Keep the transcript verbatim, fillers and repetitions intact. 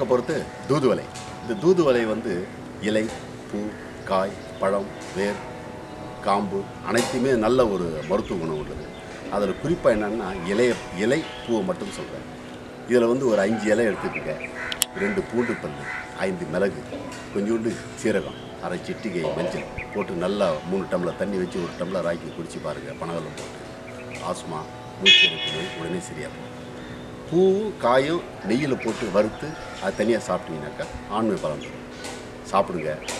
பார்க்க போகிறது தூதுவளை. இந்த தூதுவளை வந்து இலை, பூ, காய், பழம், வேர், காம்பு அனைத்துமே நல்ல ஒரு மருத்துவ குணம் உள்ளது. அதில் குறிப்பாக என்னென்னா இலைய இலை பூவை மட்டும் சொல்கிறேன். இதில் வந்து ஒரு அஞ்சு இலை எடுத்துக்கங்க, ரெண்டு பூண்டு பல், ஐந்து மிளகு, கொஞ்சோண்டு சீரகம், அரை சிட்டிகை மஞ்சள் போட்டு நல்லா மூணு டம்ளர் தண்ணி வச்சு ஒரு டம்ளர் ஆக்கி குடிச்சு பாருங்கள். பனவெல்லம் போட்டு ஆஸ்மா, மூச்சு நோய் உடனே சரியாகும். பூவும் காயும் நெய்யில் போட்டு வறுத்து அது தனியாக சாப்பிட்டீங்கன்னாக்கா ஆண்மை பலம் தரும். சாப்பிடுங்க.